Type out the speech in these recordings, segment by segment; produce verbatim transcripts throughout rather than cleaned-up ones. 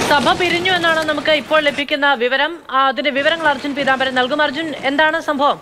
സഭ പിരിഞ്ഞു എന്നാണ് നമുക്ക് ഇപ്പോൾ ലഭിക്കുന്ന വിവരം. അതിന്റെ വിവരങ്ങൾ അർജുൻ പീതാംബരൻ നൽകും. അർജുൻ, എന്താണ് സംഭവം?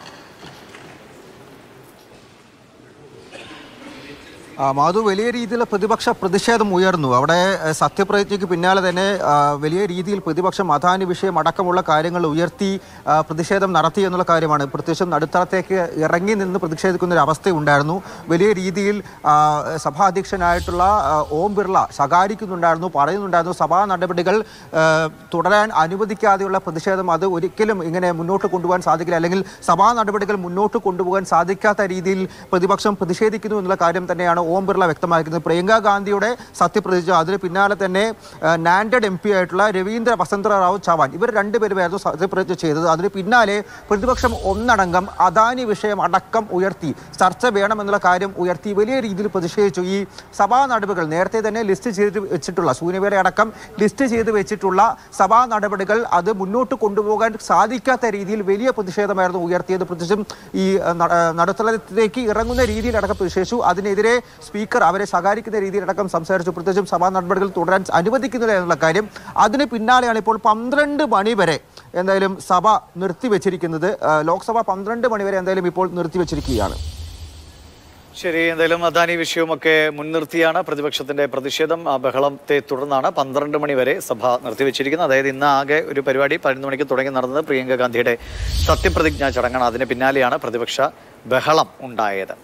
മാധു, വലിയ രീതിയിലുള്ള പ്രതിപക്ഷ പ്രതിഷേധം ഉയർന്നു. അവിടെ സത്യപ്രതിജ്ഞയ്ക്ക് പിന്നാലെ തന്നെ വലിയ രീതിയിൽ പ്രതിപക്ഷം അദാനി വിഷയം അടക്കമുള്ള കാര്യങ്ങൾ ഉയർത്തി പ്രതിഷേധം നടത്തി എന്നുള്ള കാര്യമാണ്. പ്രത്യക്ഷം നടുത്തളത്തേക്ക് ഇറങ്ങി നിന്ന് പ്രതിഷേധിക്കുന്ന ഒരു അവസ്ഥയുണ്ടായിരുന്നു. വലിയ രീതിയിൽ സഭാധ്യക്ഷനായിട്ടുള്ള ഓം ബിർള ശകാരിക്കുന്നുണ്ടായിരുന്നു, പറയുന്നുണ്ടായിരുന്നു സഭാ നടപടികൾ തുടരാൻ അനുവദിക്കാതെയുള്ള പ്രതിഷേധം അത് ഒരിക്കലും ഇങ്ങനെ മുന്നോട്ട് കൊണ്ടുപോകാൻ സാധിക്കില്ല, അല്ലെങ്കിൽ സഭാ നടപടികൾ മുന്നോട്ട് കൊണ്ടുപോകാൻ സാധിക്കാത്ത രീതിയിൽ പ്രതിപക്ഷം പ്രതിഷേധിക്കുന്നു എന്നുള്ള കാര്യം തന്നെയാണ് ഓം ബിർള വ്യക്തമാക്കുന്നത്. പ്രിയങ്ക ഗാന്ധിയുടെ സത്യപ്രതിജ്ഞ, അതിന് പിന്നാലെ തന്നെ നാൻഡഡ് എം പി ആയിട്ടുള്ള രവീന്ദ്ര വസന്ത റാവു ചവാൻ, ഇവർ രണ്ടുപേരുമായിരുന്നു സത്യപ്രതിജ്ഞ ചെയ്തത്. അതിന് പിന്നാലെ പ്രതിപക്ഷം ഒന്നടങ്കം അദാനി വിഷയം അടക്കം ഉയർത്തി, ചർച്ച വേണമെന്നുള്ള കാര്യം ഉയർത്തി വലിയ രീതിയിൽ പ്രതിഷേധിച്ചു. ഈ സഭാ നടപടികൾ നേരത്തെ തന്നെ ലിസ്റ്റ് ചെയ്ത് വെച്ചിട്ടുള്ള ശൂന്യവേള അടക്കം ലിസ്റ്റ് ചെയ്ത് വെച്ചിട്ടുള്ള സഭാ നടപടികൾ അത് മുന്നോട്ട് കൊണ്ടുപോകാൻ സാധിക്കാത്ത രീതിയിൽ വലിയ പ്രതിഷേധമായിരുന്നു ഉയർത്തിയത്. പ്രത്യേകിച്ചും ഈ നടുത്തളത്തിലേക്ക് ഇറങ്ങുന്ന രീതിയിലടക്കം പ്രതിഷേധിച്ചു. അതിനെതിരെ സ്പീക്കർ അവരെ ശകാരിക്കുന്ന രീതിയിലടക്കം സംസാരിച്ചു. പ്രത്യേകിച്ചും സഭാ നടപടികൾ തുടരാൻ അനുവദിക്കുന്നില്ല എന്നുള്ള കാര്യം. അതിന് പിന്നാലെയാണ് ഇപ്പോൾ പന്ത്രണ്ട് മണി വരെ എന്തായാലും സഭ നിർത്തിവെച്ചിരിക്കുന്നത്. ലോക്സഭ പന്ത്രണ്ട് മണി വരെ എന്തായാലും ഇപ്പോൾ നിർത്തിവെച്ചിരിക്കുകയാണ്. ശരി, എന്തായാലും അദാനി വിഷയവുമൊക്കെ മുൻനിർത്തിയാണ് പ്രതിപക്ഷത്തിന്റെ പ്രതിഷേധം. ആ ബഹളത്തെ തുടർന്നാണ് പന്ത്രണ്ട് മണി വരെ സഭ നിർത്തിവെച്ചിരിക്കുന്നത്. അതായത് ഇന്ന് ആകെ ഒരു പരിപാടി പതിനൊന്ന് മണിക്ക് തുടങ്ങി നടന്നത് പ്രിയങ്ക ഗാന്ധിയുടെ സത്യപ്രതിജ്ഞാ ചടങ്ങാണ്. അതിന് പിന്നാലെയാണ് പ്രതിപക്ഷ ബഹളം ഉണ്ടായത്.